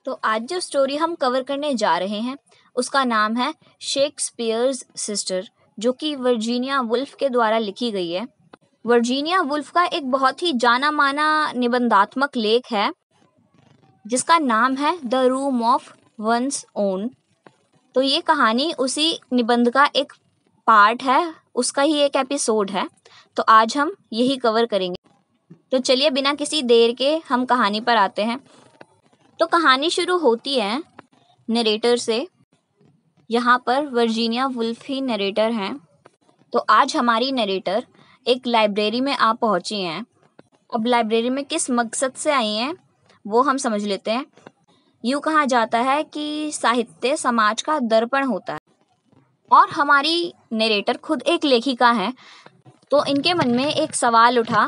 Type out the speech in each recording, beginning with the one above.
तो आज जो स्टोरी हम कवर करने जा रहे हैं उसका नाम है शेक्सपियर्स सिस्टर, जो कि वर्जीनिया वुल्फ के द्वारा लिखी गई है। वर्जीनिया वुल्फ का एक बहुत ही जाना माना निबंधात्मक लेख है जिसका नाम है the room of one's own. तो ये कहानी उसी निबंध का एक पार्ट है, उसका ही एक एपिसोड है। तो आज हम यही कवर करेंगे। तो चलिए बिना किसी देर के हम कहानी पर आते हैं। तो कहानी शुरू होती है नरेटर से। यहाँ पर वर्जीनिया वुल्फ ही नरेटर हैं। तो आज हमारी नरेटर एक लाइब्रेरी में आ पहुंची हैं। अब लाइब्रेरी में किस मकसद से आई हैं वो हम समझ लेते हैं। यूँ कहा जाता है कि साहित्य समाज का दर्पण होता है और हमारी नरेटर खुद एक लेखिका हैं। तो इनके मन में एक सवाल उठा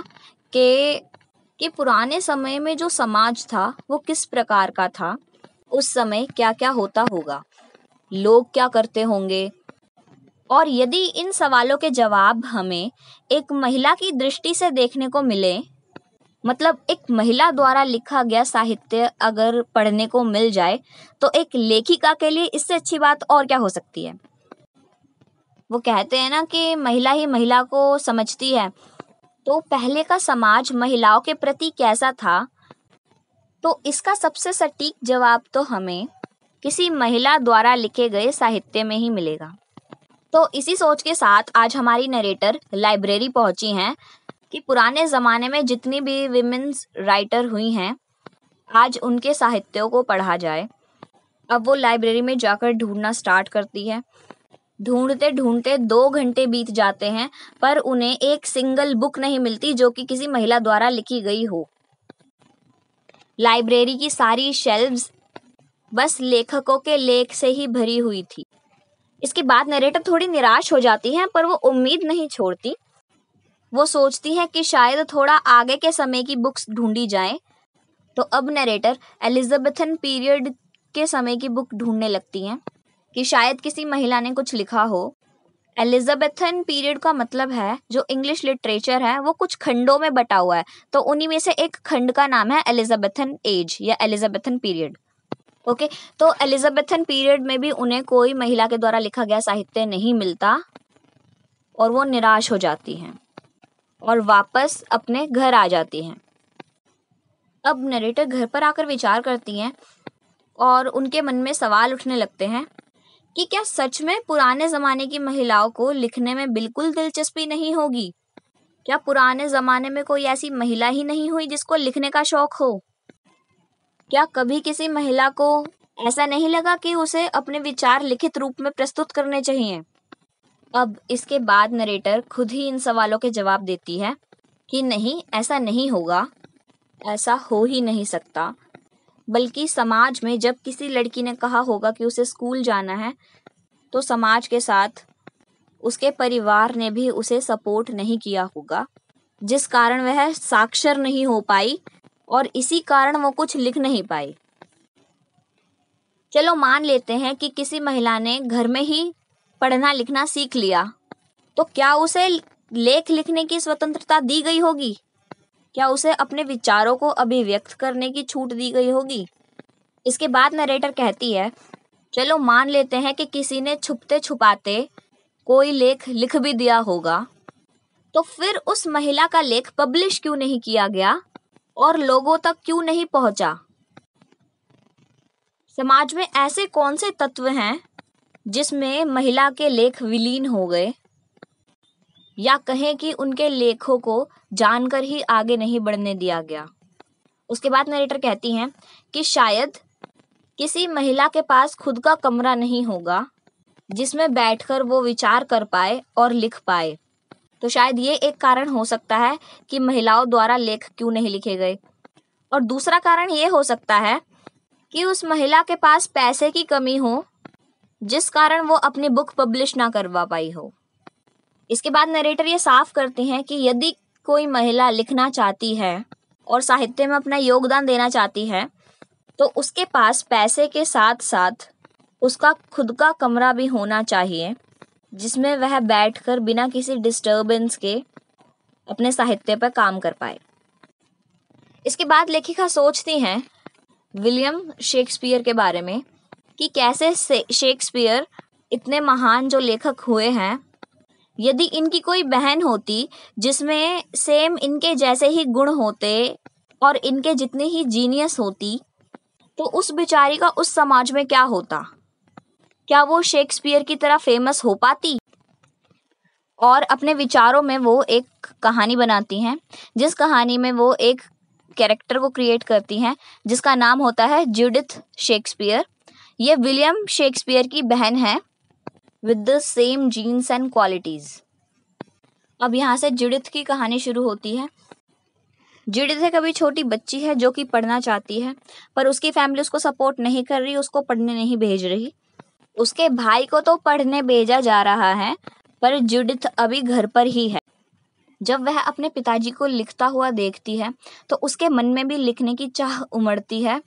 कि पुराने समय में जो समाज था वो किस प्रकार का था, उस समय क्या क्या होता होगा, लोग क्या करते होंगे, और यदि इन सवालों के जवाब हमें एक महिला की दृष्टि से देखने को मिले, मतलब एक महिला द्वारा लिखा गया साहित्य अगर पढ़ने को मिल जाए, तो एक लेखिका के लिए इससे अच्छी बात और क्या हो सकती है। वो कहते हैं ना कि महिला ही महिला को समझती है। तो पहले का समाज महिलाओं के प्रति कैसा था, तो इसका सबसे सटीक जवाब तो हमें किसी महिला द्वारा लिखे गए साहित्य में ही मिलेगा। तो इसी सोच के साथ आज हमारी नरेटर लाइब्रेरी पहुंची हैं कि पुराने ज़माने में जितनी भी विमेन्स राइटर हुई हैं, आज उनके साहित्यों को पढ़ा जाए। अब वो लाइब्रेरी में जाकर ढूंढना स्टार्ट करती है। ढूंढते ढूंढते 2 घंटे बीत जाते हैं, पर उन्हें एक सिंगल बुक नहीं मिलती जो कि किसी महिला द्वारा लिखी गई हो। लाइब्रेरी की सारी शेल्व्स बस लेखकों के लेख से ही भरी हुई थी। इसके बाद नरेटर थोड़ी निराश हो जाती हैं, पर वो उम्मीद नहीं छोड़ती। वो सोचती हैं कि शायद थोड़ा आगे के समय की बुक्स ढूंढी जाएं। तो अब नरेटर एलिजाबेथन पीरियड के समय की बुक ढूंढने लगती हैं कि शायद किसी महिला ने कुछ लिखा हो। एलिजाबेथन पीरियड का मतलब है जो इंग्लिश लिटरेचर है वो कुछ खंडों में बटा हुआ है। तो उन्हीं में से एक खंड का नाम है एलिजाबेथन एज या एलिजाबेथन पीरियड। ओके, तो एलिजाबेथन पीरियड में भी उन्हें कोई महिला के द्वारा लिखा गया साहित्य नहीं मिलता और वो निराश हो जाती हैं और वापस अपने घर आ जाती हैं। अब नरेटर घर पर आकर विचार करती हैं और उनके मन में सवाल उठने लगते हैं कि क्या सच में पुराने ज़माने की महिलाओं को लिखने में बिल्कुल दिलचस्पी नहीं होगी? क्या पुराने ज़माने में कोई ऐसी महिला ही नहीं हुई जिसको लिखने का शौक हो? क्या कभी किसी महिला को ऐसा नहीं लगा कि उसे अपने विचार लिखित रूप में प्रस्तुत करने चाहिए? अब इसके बाद नरेटर खुद ही इन सवालों के जवाब देती है कि नहीं, ऐसा नहीं होगा, ऐसा हो ही नहीं सकता। बल्कि समाज में जब किसी लड़की ने कहा होगा कि उसे स्कूल जाना है, तो समाज के साथ उसके परिवार ने भी उसे सपोर्ट नहीं किया होगा, जिस कारण वह साक्षर नहीं हो पाई और इसी कारण वो कुछ लिख नहीं पाई। चलो मान लेते हैं कि किसी महिला ने घर में ही पढ़ना लिखना सीख लिया, तो क्या उसे लेख लिखने की स्वतंत्रता दी गई होगी? क्या उसे अपने विचारों को अभिव्यक्त करने की छूट दी गई होगी? इसके बाद नरेटर कहती है, चलो मान लेते हैं कि किसी ने छुपते छुपाते कोई लेख लिख भी दिया होगा, तो फिर उस महिला का लेख पब्लिश क्यों नहीं किया गया और लोगों तक क्यों नहीं पहुंचा? समाज में ऐसे कौन से तत्व हैं जिसमें महिला के लेख विलीन हो गए, या कहें कि उनके लेखों को जानकर ही आगे नहीं बढ़ने दिया गया? उसके बाद नरेटर कहती हैं कि शायद किसी महिला के पास खुद का कमरा नहीं होगा जिसमें बैठकर वो विचार कर पाए और लिख पाए। तो शायद ये एक कारण हो सकता है कि महिलाओं द्वारा लेख क्यों नहीं लिखे गए। और दूसरा कारण ये हो सकता है कि उस महिला के पास पैसे की कमी हो, जिस कारण वो अपनी बुक पब्लिश ना करवा पाई हो। इसके बाद नरेटर ये साफ करते हैं कि यदि कोई महिला लिखना चाहती है और साहित्य में अपना योगदान देना चाहती है, तो उसके पास पैसे के साथ साथ उसका खुद का कमरा भी होना चाहिए जिसमें वह बैठकर बिना किसी डिस्टर्बेंस के अपने साहित्य पर काम कर पाए। इसके बाद लेखिका सोचती हैं विलियम शेक्सपियर के बारे में कि कैसे शेक्सपियर इतने महान जो लेखक हुए हैं, यदि इनकी कोई बहन होती जिसमें सेम इनके जैसे ही गुण होते और इनके जितनी ही जीनियस होती, तो उस बेचारी का उस समाज में क्या होता? क्या वो शेक्सपियर की तरह फेमस हो पाती? और अपने विचारों में वो एक कहानी बनाती हैं, जिस कहानी में वो एक कैरेक्टर को क्रिएट करती हैं जिसका नाम होता है जूडिथ शेक्सपियर। ये विलियम शेक्सपियर की बहन है with the same genes and qualities. अब यहाँ से जूडिथ की कहानी शुरू होती है। जूडिथ एक अभी छोटी बच्ची है जो कि पढ़ना चाहती है, पर उसकी फैमिली उसको सपोर्ट नहीं कर रही, उसको पढ़ने नहीं भेज रही। उसके भाई को तो पढ़ने भेजा जा रहा है, पर जूडिथ अभी घर पर ही है। जब वह अपने पिताजी को लिखता हुआ देखती है तो उसके मन में भी लिखने की चाह उमड़ती है,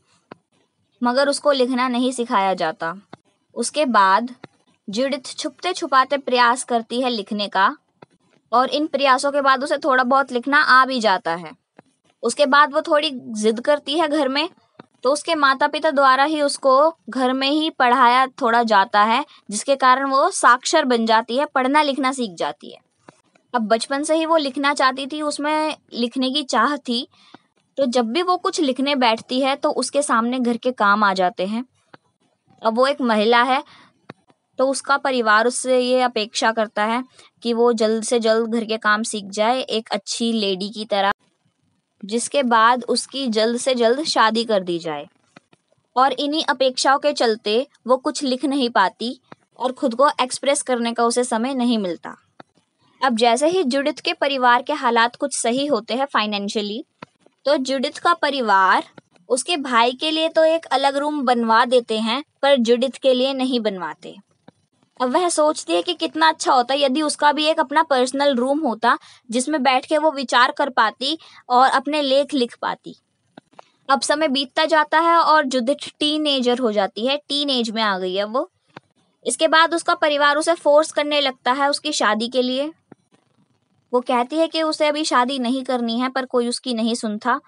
मगर उसको लिखना नहीं सिखाया जाता। उसके बाद जूडिथ छुपते छुपाते प्रयास करती है लिखने का, और इन प्रयासों के बाद उसे थोड़ा बहुत लिखना आ भी जाता है। उसके बाद वो थोड़ी जिद करती है घर में, तो उसके माता पिता द्वारा ही उसको घर में ही पढ़ाया थोड़ा जाता है, जिसके कारण वो साक्षर बन जाती है, पढ़ना लिखना सीख जाती है। अब बचपन से ही वो लिखना चाहती थी, उसमें लिखने की चाह थी, तो जब भी वो कुछ लिखने बैठती है तो उसके सामने घर के काम आ जाते हैं। अब वो एक महिला है, तो उसका परिवार उससे ये अपेक्षा करता है कि वो जल्द से जल्द घर के काम सीख जाए एक अच्छी लेडी की तरह, जिसके बाद उसकी जल्द से जल्द शादी कर दी जाए। और इन्हीं अपेक्षाओं के चलते वो कुछ लिख नहीं पाती और खुद को एक्सप्रेस करने का उसे समय नहीं मिलता। अब जैसे ही जूडिथ के परिवार के हालात कुछ सही होते हैं फाइनेंशियली, तो जूडिथ का परिवार उसके भाई के लिए तो एक अलग रूम बनवा देते हैं, पर जूडिथ के लिए नहीं बनवाते। अब वह सोचती है कि कितना अच्छा होता यदि उसका भी एक अपना पर्सनल रूम होता, जिसमें बैठ के वो विचार कर पाती और अपने लेख लिख पाती। अब समय बीतता जाता है और जूडिथ टीनेजर हो जाती है, टीन एज में आ गई है वो। इसके बाद उसका परिवार उसे फोर्स करने लगता है उसकी शादी के लिए। वो कहती है कि उसे अभी शादी नहीं करनी है, पर कोई उसकी नहीं सुनता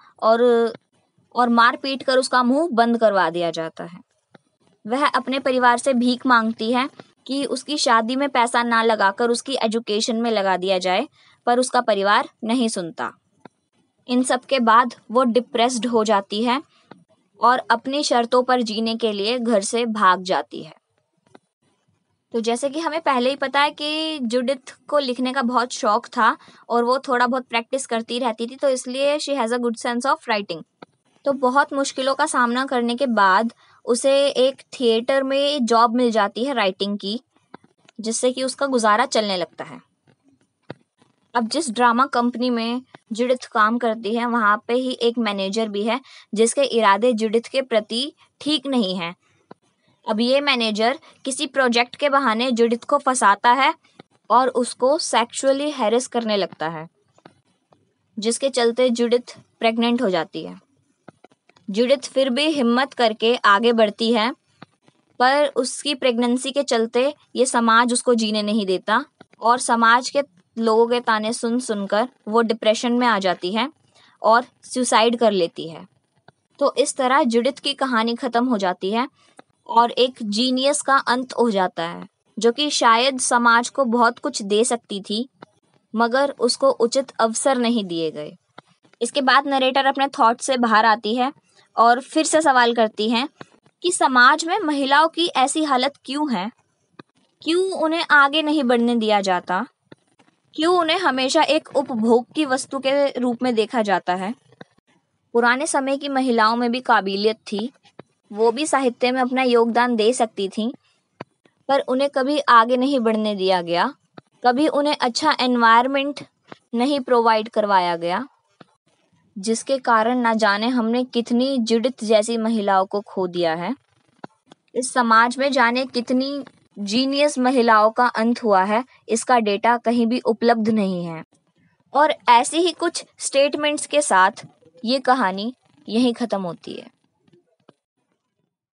और मार पीट कर उसका मुंह बंद करवा दिया जाता है। वह अपने परिवार से भीख मांगती है कि उसकी शादी में पैसा ना लगाकर उसकी एजुकेशन में लगा दिया जाए, पर उसका परिवार नहीं सुनता। इन सब के बाद वो डिप्रेस्ड हो जाती है और अपनी शर्तों पर जीने के लिए घर से भाग जाती है। तो जैसे कि हमें पहले ही पता है कि जूडिथ को लिखने का बहुत शौक था और वो थोड़ा बहुत प्रैक्टिस करती रहती थी, तो इसलिए she has a good sense of writing. तो बहुत मुश्किलों का सामना करने के बाद उसे एक थिएटर में जॉब मिल जाती है राइटिंग की, जिससे कि उसका गुजारा चलने लगता है। अब जिस ड्रामा कंपनी में जूडिथ काम करती है, वहाँ पे ही एक मैनेजर भी है जिसके इरादे जूडिथ के प्रति ठीक नहीं हैं। अब ये मैनेजर किसी प्रोजेक्ट के बहाने जूडिथ को फंसाता है और उसको सेक्सुअली हैरेस करने लगता है, जिसके चलते जूडिथ प्रेग्नेंट हो जाती है। जूडिथ फिर भी हिम्मत करके आगे बढ़ती है, पर उसकी प्रेगनेंसी के चलते ये समाज उसको जीने नहीं देता और समाज के लोगों के ताने सुन सुनकर वो डिप्रेशन में आ जाती है और सुसाइड कर लेती है। तो इस तरह जूडिथ की कहानी खत्म हो जाती है और एक जीनियस का अंत हो जाता है, जो कि शायद समाज को बहुत कुछ दे सकती थी, मगर उसको उचित अवसर नहीं दिए गए। इसके बाद नरेटर अपने थॉट से बाहर आती है और फिर से सवाल करती है कि समाज में महिलाओं की ऐसी हालत क्यों है, क्यों उन्हें आगे नहीं बढ़ने दिया जाता, क्यों उन्हें हमेशा एक उपभोग की वस्तु के रूप में देखा जाता है। पुराने समय की महिलाओं में भी काबिलियत थी, वो भी साहित्य में अपना योगदान दे सकती थीं, पर उन्हें कभी आगे नहीं बढ़ने दिया गया, कभी उन्हें अच्छा एनवायरनमेंट नहीं प्रोवाइड करवाया गया, जिसके कारण ना जाने हमने कितनी जूडिथ जैसी महिलाओं को खो दिया है। इस समाज में जाने कितनी जीनियस महिलाओं का अंत हुआ है, इसका डेटा कहीं भी उपलब्ध नहीं है। और ऐसी ही कुछ स्टेटमेंट्स के साथ ये कहानी यहीं ख़त्म होती है।